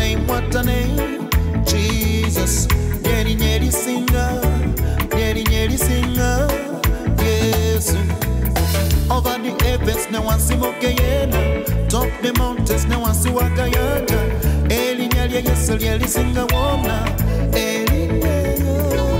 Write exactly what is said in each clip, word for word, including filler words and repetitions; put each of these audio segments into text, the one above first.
name, what a name. Jesus, nyeri nyeri singer, nyeri nyeri singer. Yes. Over the heavens, no one see Mokeyena. Top the mountains, no one see Wakayana. Eli nyeri yes, nyeri singer wona. Eli nyeri.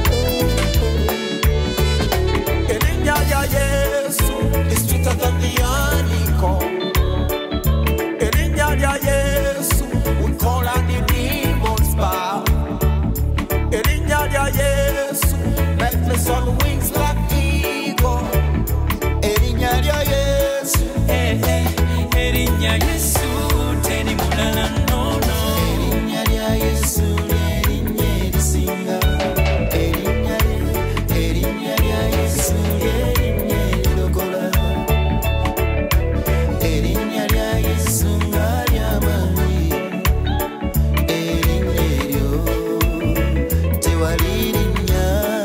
Eli nyeri yes, is sweeter than the honeycomb. Eli nyeri yes, we call on the demons bow. Eli nyeri yes, reckless on wings like eagle. Erinya Yesu, eh eh, Erinya Yesu, teni mulala no no. Erinya Yesu, Erinya Yesinga. Erinya, Erinya Yesu, Erinya Lokola. Erinya Yesu, Ngariamani. Erinya yo, Tewalirinya.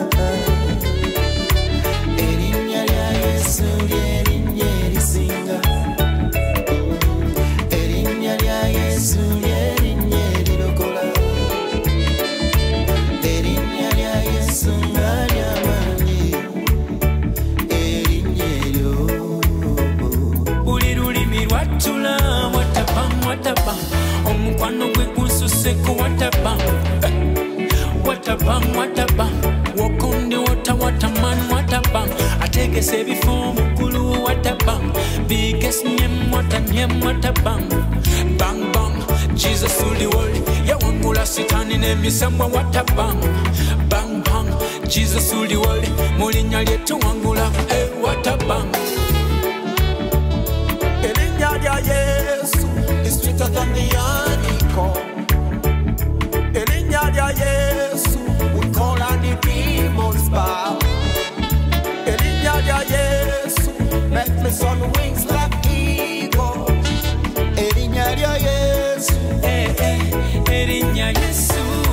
Erinya Yesu. Omukwano gwe gususeko watabang, watabang, watabang. Walk on the water, waterman, watabang. Ategese ebifo omukulu watabang. Biggest name, wata name, watabang. Bang bang, Jesus to the world. Yawangula sitani n'emisamwa watabang. Bang bang, Jesus to the world. Mulinya lyetu wangula, eh watabang. Erinya Yesu is sweeter than the honeycomb. Erinya Yesu, we call on the demons bow. Erinya Yesu, reckless on wings like eagle. Erinya Yesu, eh eh, Erinya Yesu.